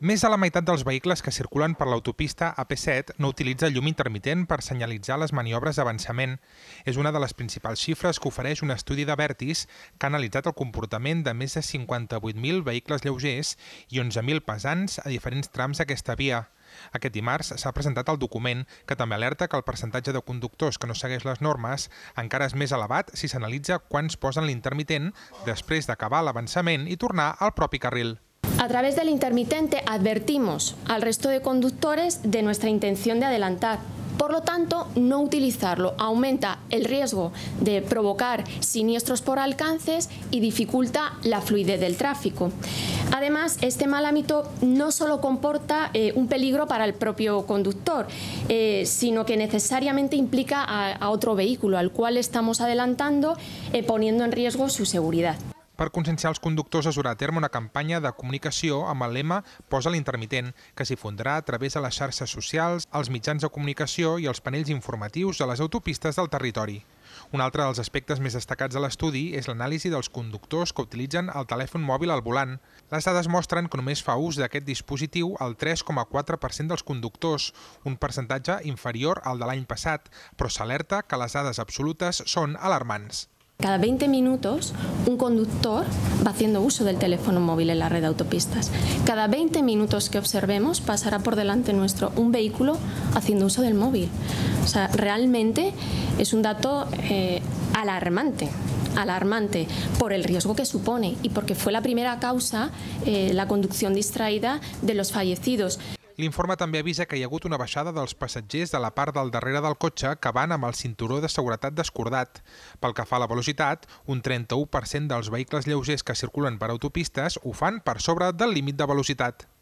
Més de la meitat dels vehicles que circulen per l'autopista AP7 no utilitza llum intermitent per senyalitzar les maniobres d'avançament. És una de les principals xifres que ofereix un estudi de Vertis que ha analitzat el comportament de més de 58.000 vehicles lleugers i 11.000 pesants a diferents trams d'aquesta via. Aquest dimarts s'ha presentat el document que també alerta que el percentatge de conductors que no segueix les normes encara és més elevat si s'analitza quants posen l'intermitent després d'acabar l'avançament i tornar al propi carril. A través del intermitente advertimos al resto de conductores de nuestra intención de adelantar. Por lo tanto, no utilizarlo aumenta el riesgo de provocar siniestros por alcances y dificulta la fluidez del tráfico. Además, este mal hábito no solo comporta un peligro para el propio conductor, sino que necesariamente implica a otro vehículo al cual estamos adelantando, poniendo en riesgo su seguridad. Per conscienciar els conductors es durà a terme una campanya de comunicació amb el lema Posa l'intermitent, que s'hi difondrà a través de les xarxes socials, els mitjans de comunicació i els panells informatius de les autopistes del territori. Un altre dels aspectes més destacats de l'estudi és l'anàlisi dels conductors que utilitzen el telèfon mòbil al volant. Les dades mostren que només fa ús d'aquest dispositiu el 3,4% dels conductors, un percentatge inferior al de l'any passat, però s'alerta que les dades absolutes són alarmants. Cada 20 minutos un conductor va haciendo uso del teléfono móvil en la red de autopistas. Cada 20 minutos que observemos pasará por delante nuestro un vehículo haciendo uso del móvil. O sea, realmente es un dato alarmante por el riesgo que supone y porque fue la primera causa, la conducción distraída, de los fallecidos. L'informe també avisa que hi ha hagut una baixada dels passatgers de la part del darrere del cotxe que van amb el cinturó de seguretat descordat. Pel que fa a la velocitat, un 31% dels vehicles lleugers que circulen per autopistes ho fan per sobre del límit de velocitat.